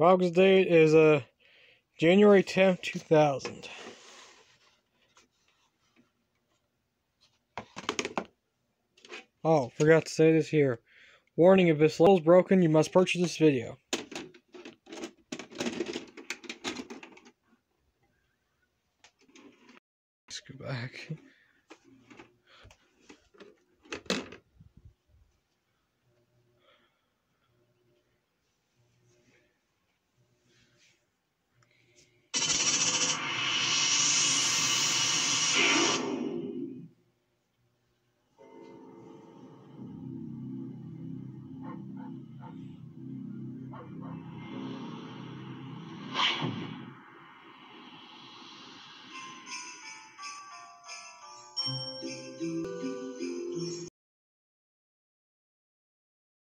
August date is January 10th, 2000. Oh, forgot to say this here. Warning, if this level is broken, you must purchase this video. Let's go back.